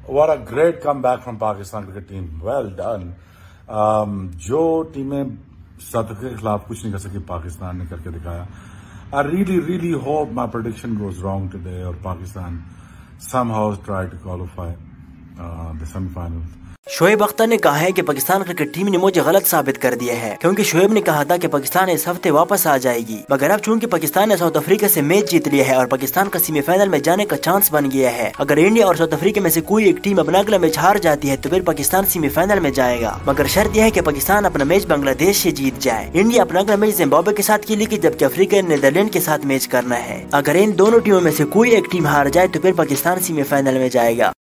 What a great comeback from Pakistan cricket team. Well done. जो टीमें south Africa के खिलाफ कुछ नहीं कर सकी, पाकिस्तान ने करके दिखाया. I really hope my prediction goes wrong today और Pakistan somehow try to qualify the semifinals. Shoaib Akhtar ने कहा है कि पाकिस्तान क्रिकेट टीम ने मुझे गलत साबित कर दिया है, क्योंकि शोएब ने कहा था कि पाकिस्तान इस हफ्ते वापस आ जाएगी, मगर अब चूंकि पाकिस्तान ने साउथ अफ्रीका से मैच जीत लिया है और पाकिस्तान का सेमीफाइनल में जाने का चांस बन गया है. अगर इंडिया और साउथ अफ्रीका में से कोई एक टीम अपना अगला मैच हार जाती है तो फिर पाकिस्तान सेमीफाइनल में जाएगा, मगर शर्त यह है कि पाकिस्तान अपना मैच बांग्लादेश से जीत जाए. इंडिया अपना अगला मैच जिम्बाब्वे के साथ खेलेगी, जबकि अफ्रीका ने नीदरलैंड के साथ मैच करना है. अगर इन दोनों टीमों में से कोई एक टीम हार जाए तो फिर पाकिस्तान सेमीफाइनल में जाएगा.